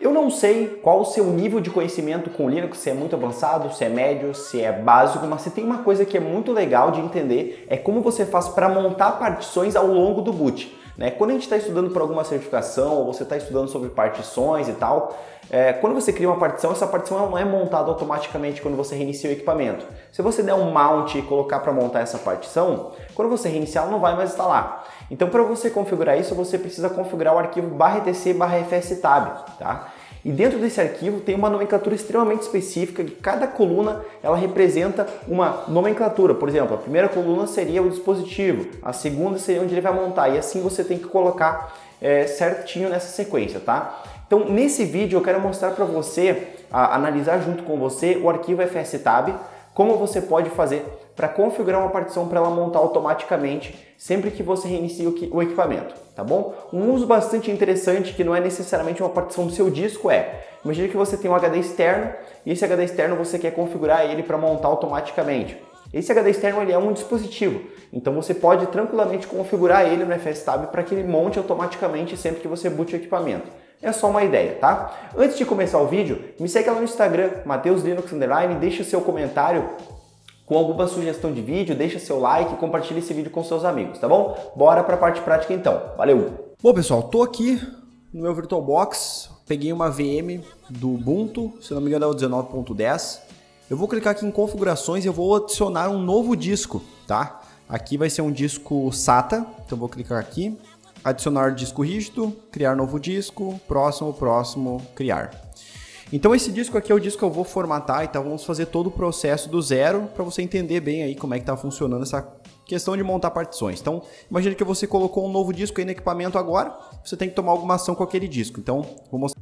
Eu não sei qual o seu nível de conhecimento com Linux, se é muito avançado, se é médio, se é básico, mas se tem uma coisa que é muito legal de entender, é como você faz para montar partições ao longo do boot. Quando a gente está estudando por alguma certificação, ou você está estudando sobre partições e tal, quando você cria uma partição, essa partição não é montada automaticamente quando você reinicia o equipamento. Se você der um mount e colocar para montar essa partição, quando você reiniciar, ela não vai mais instalar. Então, para você configurar isso, você precisa configurar o arquivo /etc/fstab, tá? E dentro desse arquivo tem uma nomenclatura extremamente específica, que cada coluna ela representa uma nomenclatura. Por exemplo, a primeira coluna seria o dispositivo, a segunda seria onde ele vai montar, e assim você tem que colocar certinho nessa sequência, tá? Então, nesse vídeo eu quero mostrar para você, analisar junto com você o arquivo fstab, como você pode fazer para configurar uma partição para ela montar automaticamente sempre que você reinicia o equipamento, tá bom? Um uso bastante interessante que não é necessariamente uma partição do seu disco imagine que você tem um HD externo e esse HD externo você quer configurar ele para montar automaticamente. Esse HD externo ele é um dispositivo, então você pode tranquilamente configurar ele no fstab para que ele monte automaticamente sempre que você boot o equipamento. É só uma ideia, tá? Antes de começar o vídeo, me segue lá no Instagram, MatheusLinux_, deixa seu comentário com alguma sugestão de vídeo, deixa seu like e compartilha esse vídeo com seus amigos, tá bom? Bora para a parte prática então. Valeu! Bom, pessoal, tô aqui no meu VirtualBox, peguei uma VM do Ubuntu, se não me engano é o 19.10. Eu vou clicar aqui em configurações e eu vou adicionar um novo disco, tá? Aqui vai ser um disco SATA, então eu vou clicar aqui, adicionar disco rígido, criar novo disco, próximo, criar. Então esse disco aqui é o disco que eu vou formatar, então vamos fazer todo o processo do zero para você entender bem aí como é que está funcionando essa questão de montar partições. Então imagine que você colocou um novo disco aí no equipamento agora, você tem que tomar alguma ação com aquele disco. Então vou mostrar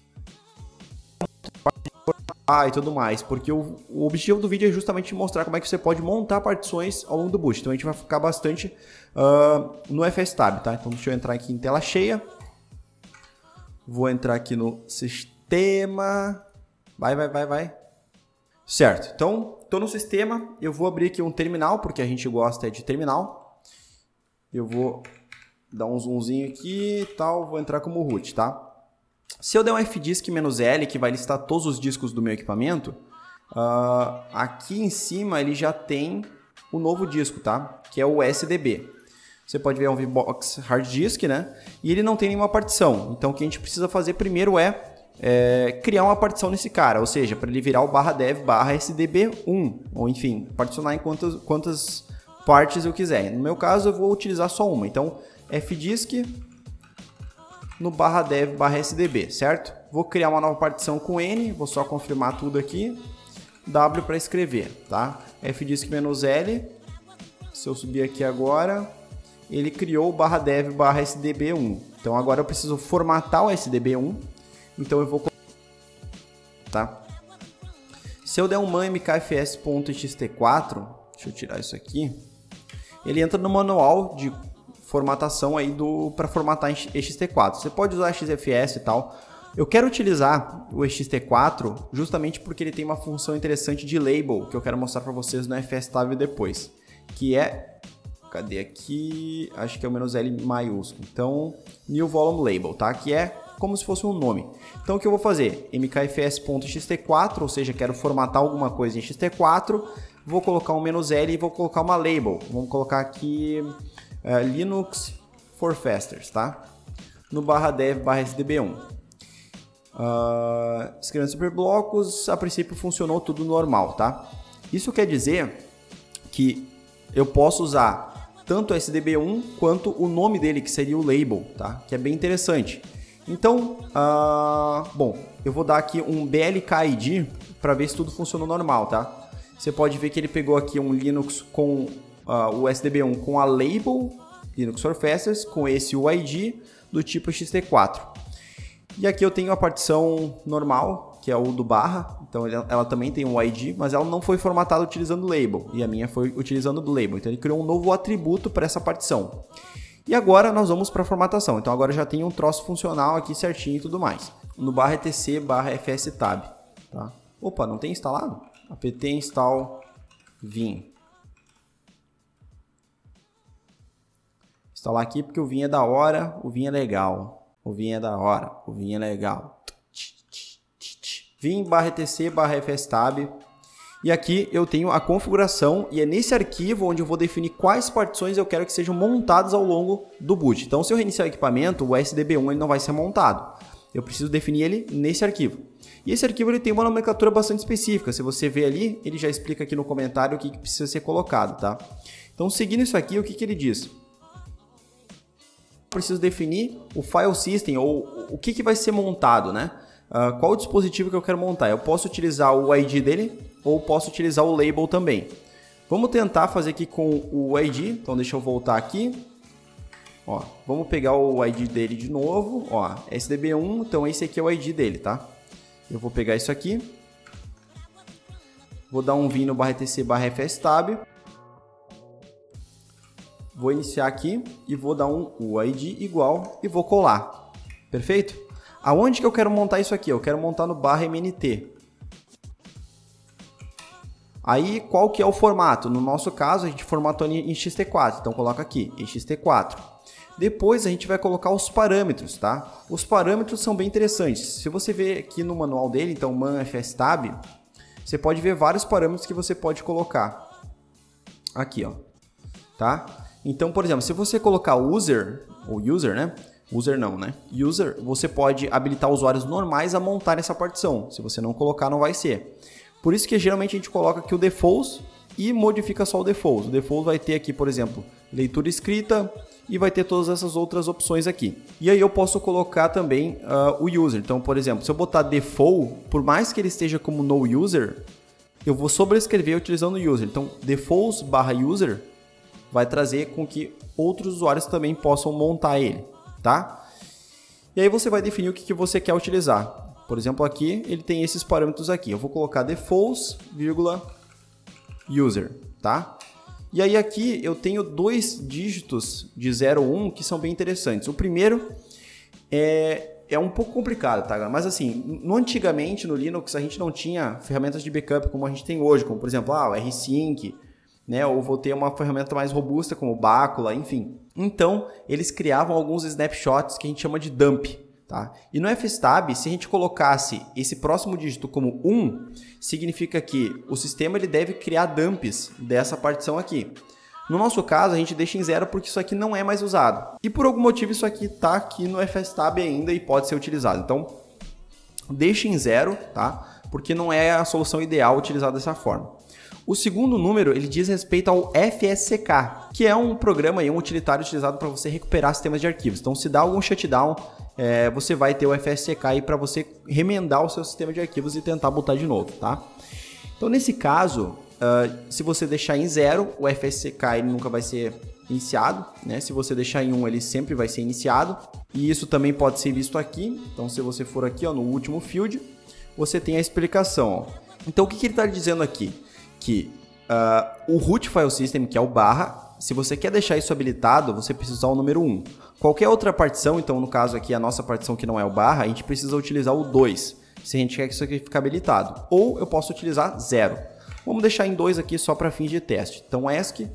e tudo mais, porque o objetivo do vídeo é justamente mostrar como é que você pode montar partições ao longo do boot. Então a gente vai focar bastante no fstab, tá? Então deixa eu entrar aqui em tela cheia, vou entrar aqui no sistema, vai. Certo, então estou no sistema, eu vou abrir aqui um terminal, porque a gente gosta de terminal. Eu vou dar um zoomzinho aqui e tal, vou entrar como root, tá? Se eu der um fdisk-L, que vai listar todos os discos do meu equipamento, aqui em cima ele já tem o novo disco, tá? Que é o SDB. Você pode ver um VBox Hard Disk, né? E ele não tem nenhuma partição. Então o que a gente precisa fazer primeiro é criar uma partição nesse cara, ou seja, para ele virar o /dev/sdb1, ou enfim, particionar em quantas partes eu quiser. No meu caso eu vou utilizar só uma, então fdisk no /dev/sdb, certo? Vou criar uma nova partição com N, vou só confirmar tudo aqui, W para escrever, tá? fdisk-L, se eu subir aqui agora, ele criou o /dev/sdb1, então agora eu preciso formatar o sdb1, então eu vou, tá? Se eu der um man mkfs.xt4, deixa eu tirar isso aqui, ele entra no manual de formatação aí para formatar em ext4. Você pode usar XFS e tal. Eu quero utilizar o ext4 justamente porque ele tem uma função interessante de label que eu quero mostrar para vocês no fstab depois, que é, cadê aqui? Acho que é o "-l" maiúsculo. Então, new volume label, tá? Que é como se fosse um nome. Então o que eu vou fazer? mkfs.xt4, ou seja, quero formatar alguma coisa em xt4, vou colocar um "-l" e vou colocar uma label. Vamos colocar aqui Linux for Fasters, tá? No /dev/sdb1. Escrevendo superblocos, a princípio funcionou tudo normal, tá? Isso quer dizer que eu posso usar tanto o sdb1 quanto o nome dele, que seria o label, tá? Que é bem interessante. Então, bom, eu vou dar aqui um blk-id para ver se tudo funcionou normal, tá? Você pode ver que ele pegou aqui um Linux com o SDB1 com a label Linux for Fasters, com esse UID do tipo xt4. E aqui eu tenho a partição normal, que é o do barra, então ela também tem um ID, mas ela não foi formatada utilizando o label, e a minha foi utilizando o label. Então ele criou um novo atributo para essa partição. E agora nós vamos para a formatação. Então agora já tem um troço funcional aqui certinho e tudo mais. No /etc/fstab, tá? Opa, não tem instalado? apt install vim. Instalar aqui porque o vim é da hora, o vim é legal. O vim é da hora, o vim é legal. vim /etc/fstab. E aqui eu tenho a configuração e é nesse arquivo onde eu vou definir quais partições eu quero que sejam montadas ao longo do boot. Então, se eu reiniciar o equipamento, o SDB1 ele não vai ser montado. Eu preciso definir ele nesse arquivo. E esse arquivo ele tem uma nomenclatura bastante específica. Se você ver ali, ele já explica aqui no comentário o que precisa ser colocado, tá? Então, seguindo isso aqui, o que ele diz? Preciso definir o file system ou o que vai ser montado, né? Qual o dispositivo que eu quero montar? Eu posso utilizar o ID dele ou posso utilizar o label também. Vamos tentar fazer aqui com o ID. Então deixa eu voltar aqui. Ó, vamos pegar o ID dele de novo. Ó, SDB1, então esse aqui é o ID dele, tá? Eu vou pegar isso aqui. Vou dar um vim no /etc/fstab. Vou iniciar aqui e vou dar um UID igual e vou colar. Perfeito? Aonde que eu quero montar isso aqui? Eu quero montar no /mnt. Aí, qual que é o formato? No nosso caso, a gente formatou em ext4, então coloca aqui, ext4. Depois a gente vai colocar os parâmetros, tá? Os parâmetros são bem interessantes. Se você ver aqui no manual dele, então manfstab, você pode ver vários parâmetros que você pode colocar. Aqui, ó. Tá? Então, por exemplo, se você colocar user, ou user, né? User não, né? User, você pode habilitar usuários normais a montar essa partição. Se você não colocar, não vai ser. Por isso que geralmente a gente coloca aqui o default e modifica só o default. O default vai ter aqui, por exemplo, leitura escrita e vai ter todas essas outras opções aqui. E aí eu posso colocar também o user. Então, por exemplo, se eu botar default, por mais que ele esteja como no user, eu vou sobrescrever utilizando o user. Então, defaults/user vai trazer com que outros usuários também possam montar ele, tá? E aí você vai definir o que você quer utilizar. Por exemplo, aqui ele tem esses parâmetros aqui. Eu vou colocar defaults, user, tá? E aí aqui eu tenho dois dígitos de 0 ou 1 que são bem interessantes. O primeiro é um pouco complicado, tá? Mas assim, antigamente no Linux a gente não tinha ferramentas de backup como a gente tem hoje, como por exemplo, o rsync, né? Ou vou ter uma ferramenta mais robusta como o Bacula, enfim. Então, eles criavam alguns snapshots que a gente chama de dump. Tá? E no fstab, se a gente colocasse esse próximo dígito como 1, significa que o sistema ele deve criar dumps dessa partição aqui. No nosso caso, a gente deixa em 0 porque isso aqui não é mais usado. E por algum motivo isso aqui está aqui no fstab ainda e pode ser utilizado. Então, deixe em 0, tá? Porque não é a solução ideal utilizar dessa forma. O segundo número ele diz respeito ao FSCK, que é um programa e um utilitário utilizado para você recuperar sistemas de arquivos. Então, se dá algum shutdown, você vai ter o FSCK aí para você remendar o seu sistema de arquivos e tentar botar de novo, tá? Então, nesse caso, se você deixar em 0, o FSCK ele nunca vai ser iniciado, né? Se você deixar em 1, ele sempre vai ser iniciado. E isso também pode ser visto aqui. Então, se você for aqui, ó, no último field, você tem a explicação. Ó. Então, o que ele está dizendo aqui? Que o root file system, que é o /, se você quer deixar isso habilitado, você precisa usar o número 1. Qualquer outra partição, então no caso aqui a nossa partição que não é o /, a gente precisa utilizar o 2, se a gente quer que isso aqui fique habilitado. Ou eu posso utilizar 0. Vamos deixar em 2 aqui só para fins de teste. Então ESC,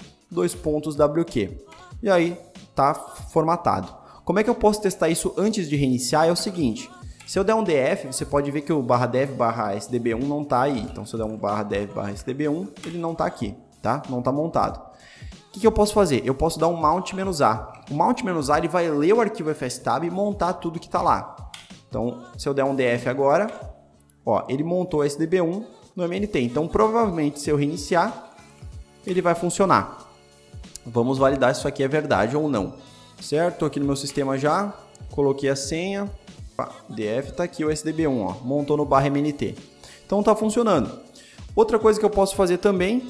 wq. E aí tá formatado. Como é que eu posso testar isso antes de reiniciar? É o seguinte. Se eu der um df, você pode ver que o /dev/sdb1 não está aí. Então, se eu der um /dev/sdb1, ele não está aqui, tá? Não está montado. O que eu posso fazer? Eu posso dar um mount-a. O mount-a ele vai ler o arquivo fstab e montar tudo que está lá. Então, se eu der um df agora, ó, ele montou sdb1 no MNT. Então, provavelmente, se eu reiniciar, ele vai funcionar. Vamos validar se isso aqui é verdade ou não. Certo? Estou aqui no meu sistema já, coloquei a senha. DF está aqui o SDB1, ó, montou no /mnt. Então está funcionando. Outra coisa que eu posso fazer também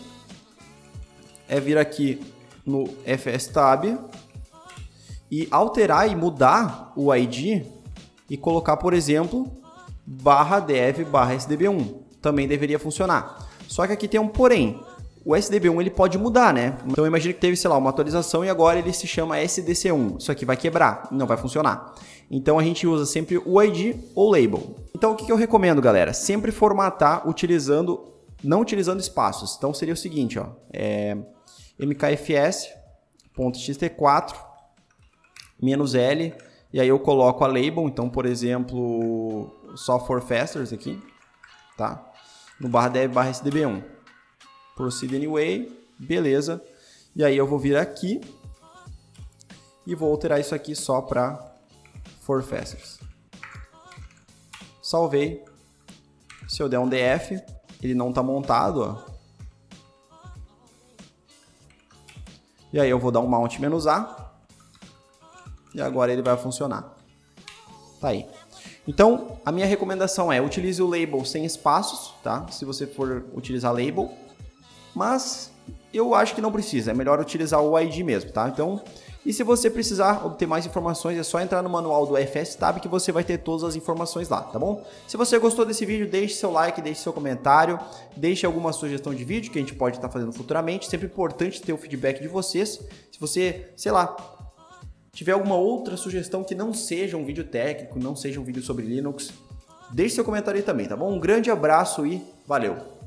é vir aqui no fstab e alterar e mudar o ID e colocar, por exemplo, /dev/sdb1. Também deveria funcionar. Só que aqui tem um porém. O SDB1 ele pode mudar, né? Então imagine que teve, sei lá, uma atualização e agora ele se chama SDC1. Isso aqui vai quebrar, não vai funcionar. Então a gente usa sempre o ID ou label. Então o que eu recomendo, galera? Sempre formatar não utilizando espaços. Então seria o seguinte, ó, mkfs.xt4 -l e aí eu coloco a label. Então, por exemplo, software fasters aqui. tá? No /dev/sdb1. Proceed anyway, beleza. E aí eu vou vir aqui e vou alterar isso aqui só para for fasters. Salvei. Se eu der um df, ele não está montado, ó. E aí eu vou dar um mount "-a", e agora ele vai funcionar. Tá aí. Então, a minha recomendação é utilize o label sem espaços, tá? Se você for utilizar label, mas eu acho que não precisa, é melhor utilizar o ID mesmo, tá? Então, e se você precisar obter mais informações, é só entrar no manual do FSTab que você vai ter todas as informações lá, tá bom? Se você gostou desse vídeo, deixe seu like, deixe seu comentário, deixe alguma sugestão de vídeo que a gente pode estar fazendo futuramente. Sempre importante ter o feedback de vocês. Se você, sei lá, tiver alguma outra sugestão que não seja um vídeo técnico, não seja um vídeo sobre Linux, deixe seu comentário aí também, tá bom? Um grande abraço e valeu!